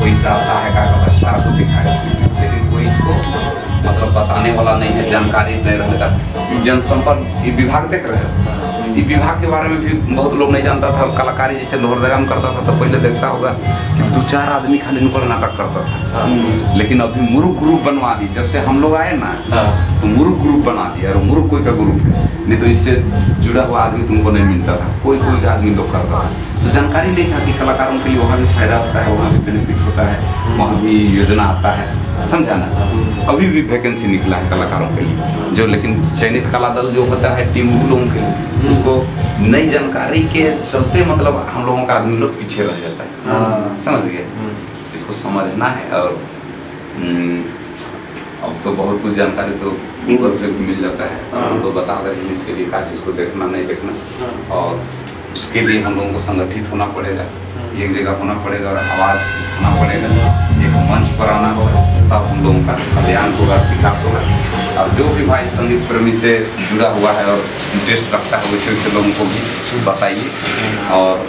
कोई से आता है, क्या कहता है, सारा कुछ दिखाएगा, लेकिन कोई इसको मतलब बताने वाला नहीं है, जानकारी नहीं रहेगा। ये जनसंपर्क ये विभाग देख रहे हैं, ये विभाग के बारे में भी बहुत लोग नहीं जानता था। कलाकारी जैसे लोहरदगा में करता था तो पहले देखता होगा कि 2-4 आदमी खाली नुक्कड़ नाटक करता था, लेकिन अभी मुरुक ग्रुप बनवा दी। जब से हम लोग आए ना तो मुरुक ग्रुप बना दिया, और मुरुक कोई का ग्रुप है, नहीं तो इससे जुड़ा हुआ आदमी तुमको नहीं मिलता था, कोई आदमी लोग करता था। तो जानकारी नहीं था कि कलाकारों के लिए वहाँ भी फायदा होता है, वहाँ भी बेनिफिट होता है, वहाँ भी योजना आता है, समझा ना। अभी भी वैकेंसी निकला है कलाकारों के लिए, जो लेकिन चयनित कला दल जो होता है टीम लोगों के लिए, उसको नई जानकारी के चलते मतलब हम लोगों का आदमी लोग पीछे रह जाता है, समझ गए। इसको समझना है, और अब तो बहुत कुछ जानकारी तो गूगल से भी मिल जाता है, हम तो बता रहे हैं इसके लिए क्या चीज़ को देखना नहीं देखना, और उसके लिए हम लोगों को संगठित होना पड़ेगा, एक जगह होना पड़ेगा और आवाज़ उठाना पड़ेगा, एक मंच पर आना होगा, तब हम लोगों का कल्याण होगा, विकास होगा। और जो भी भाई संगीत प्रेमी से जुड़ा हुआ है और इंटरेस्ट रखता है वैसे वैसे लोगों को भी बताइए। और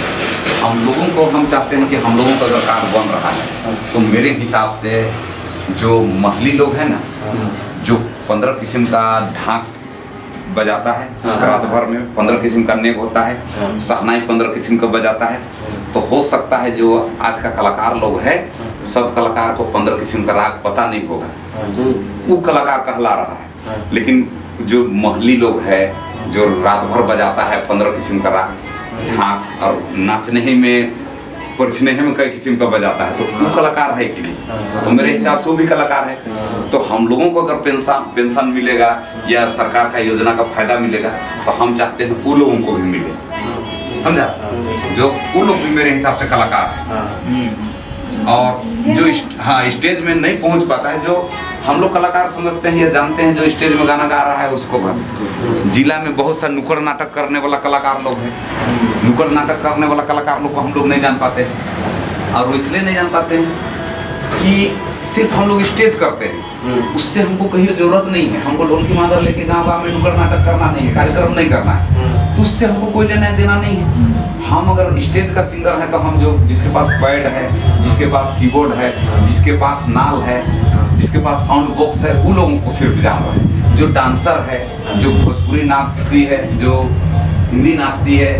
हम लोगों को हम चाहते हैं कि हम लोगों का अगर कार्ड बन रहा है तो मेरे हिसाब से जो महली लोग हैं ना, जो 15 किस्म का ढाक बजाता है, रात भर में 15 किस्म का नेग होता है, सहनाई 15 किस्म का बजाता है, तो हो सकता है जो आज का कलाकार लोग है, सब कलाकार को 15 किस्म का राग पता नहीं होगा, वो कलाकार कहला रहा है। लेकिन जो महली लोग है जो रात भर बजाता है 15 किस्म का राग, ढाक, और नाचने ही में परिचने में कई किस्म का बजाता है, तो वो कलाकार है कि नहीं? तो मेरे हिसाब से वो भी कलाकार है। तो हम लोगों को अगर पेंशन मिलेगा या सरकार का योजना का फायदा मिलेगा तो हम चाहते हैं वो लोगों को भी मिले, समझा? जो वो लोग भी मेरे हिसाब से कलाकार है। और जो स्टेज में नहीं पहुंच पाता है, जो हम लोग कलाकार समझते हैं या जानते हैं, जो स्टेज में गाना गा रहा है उसको जिला में बहुत सा नुक्कड़ नाटक करने वाला कलाकार लोग हैं, नुक्कड़ नाटक करने वाला कलाकार लोग को हम लोग नहीं जान पाते, और वो इसलिए नहीं जान पाते हैं कि सिर्फ हम लोग स्टेज करते हैं, उससे हमको कहीं जरूरत नहीं है। हमको ढोलकी मादर लेके गाँव में नुक्कड़ नाटक करना नहीं है, कार्यक्रम नहीं करना है, तो उससे हमको कोई लेना देना नहीं है। हम अगर स्टेज का सिंगर है तो हम जो जिसके पास पैड है, जिसके पास कीबोर्ड है, जिसके पास नाल है, जिसके पास साउंड बॉक्स है, वो लोगों को सिर्फ जान रहा है। जो डांसर है, जो भोजपुरी नाचती है, जो हिंदी नाचती है,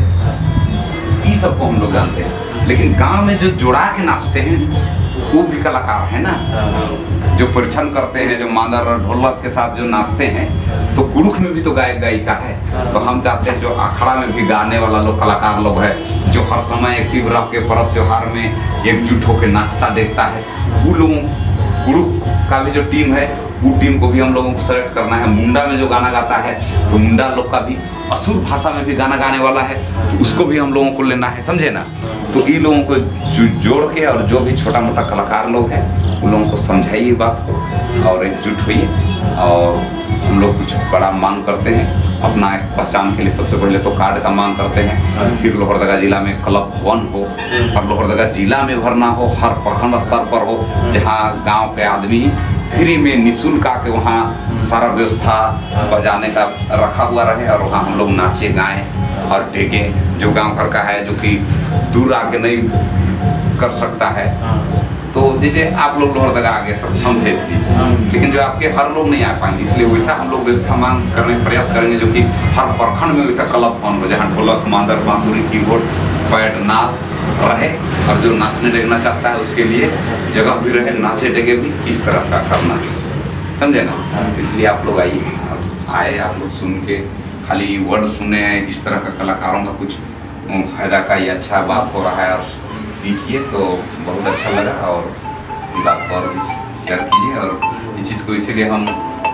ये सबको हम लोग जानते हैं। लेकिन गांव में जो जुड़ा के नाचते हैं वो भी कलाकार है ना, जो परिछन करते हैं, जो मादर और ढोलक के साथ जो नाचते हैं, तो कुड़ुख में भी तो गायक गायिका है। तो हम चाहते हैं जो अखाड़ा में भी गाने वाला लोग कलाकार लोग है, जो हर समय एक्टिव रह के पर्व त्योहार में एकजुट होकर नाचता देखता है, वो लोगों कुड़ुख का भी जो टीम है वो टीम को भी हम लोगों को सेलेक्ट करना है। मुंडा में जो गाना गाता है तो मुंडा लोग का भी असुर भाषा में भी गाना गाने वाला है, तो उसको भी हम लोगों को लेना है, समझे ना। तो इन लोगों को जोड़ के, और जो भी छोटा मोटा कलाकार लोग हैं उन लोगों को समझाइए बात को और एकजुट होइए। और हम लोग कुछ बड़ा मांग करते हैं अपना एक पहचान के लिए। सबसे पहले तो कार्ड का मांग करते हैं, फिर लोहरदगा जिला में क्लब वन हो, और लोहरदगा जिला में भरना हो, हर प्रखंड स्तर पर हो, जहाँ गांव के आदमी फ्री में निःशुल्क आके वहाँ सारा व्यवस्था बजाने का रखा हुआ रहे, और वहाँ हम लोग नाचे गाएं और टेकें। जो गांव घर का है, जो कि दूर आके नहीं कर सकता है, तो जैसे आप लोग लोहरदगा आगे सक्षम थे इसलिए, लेकिन जो आपके हर लोग नहीं आ पाएंगे, इसलिए वैसा हम लोग व्यवस्था मांग करने का प्रयास करेंगे, जो कि हर प्रखंड में वैसा क्लब फन हो, जहाँ ढोलक मादर बांसुरी कीबोर्ड पैड नाल रहे, और जो नाचने देखना चाहता है उसके लिए जगह भी रहे, नाचे डेगे भी, इस तरह का करना है, समझे ना। इसलिए आप लोग आइए, आए आप लोग सुन के खाली वर्ड सुने, इस तरह का कलाकारों का कुछ फायदा का ये अच्छा बात हो रहा है और सीखिए, तो बहुत अच्छा लगा। और ये बात को और भी शेयर कीजिए। और इस चीज़ को इसीलिए हम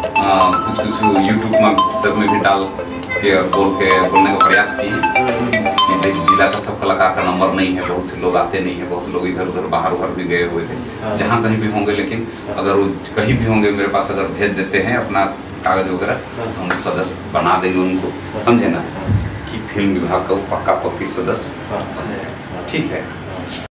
कुछ यूट्यूब में सब में भी डाल के और बोलने का प्रयास किए कि जिला का सब कलाकार का नंबर नहीं है, बहुत से लोग आते नहीं है, बहुत लोग इधर उधर बाहर उधर भी गए हुए थे, जहाँ कहीं भी होंगे, लेकिन अगर वो कहीं भी होंगे मेरे पास अगर भेज देते हैं अपना कागज वगैरह, हम सदस्य बना देंगे उनको, समझे ना, कि फिल्म विभाग का वो पक्का पक्की सदस्य, ठीक है।